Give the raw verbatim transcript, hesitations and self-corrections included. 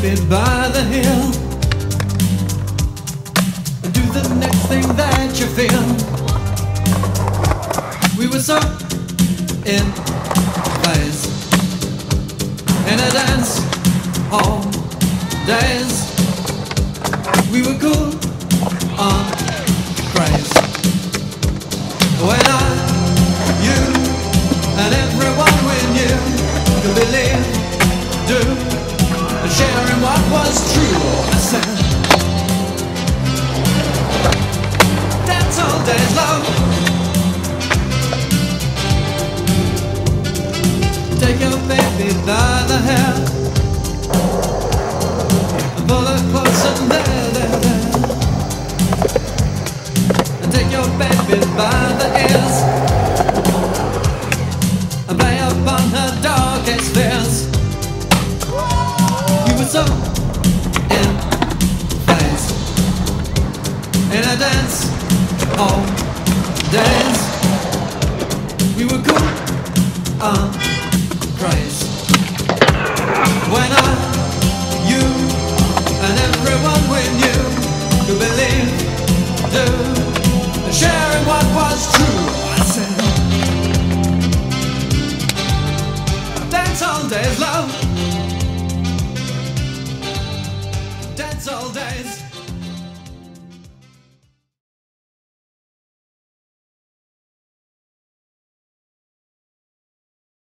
baby by the hill and do the next thing that you feel. We were so in phase in a dance all days. We were cool on craze when I, you, and everyone we knew could believe, do, and sharing what was true. I said, dance all days long. Take your baby by the hair and pull her close and there, there, there. And take your baby by the ears and play upon her darkest fears. You were so in phase in a dance all days. We were cool on craze when I, you, and everyone we knew could believe, do, and sharing what was true. I said, dance all days, love. Dance all days.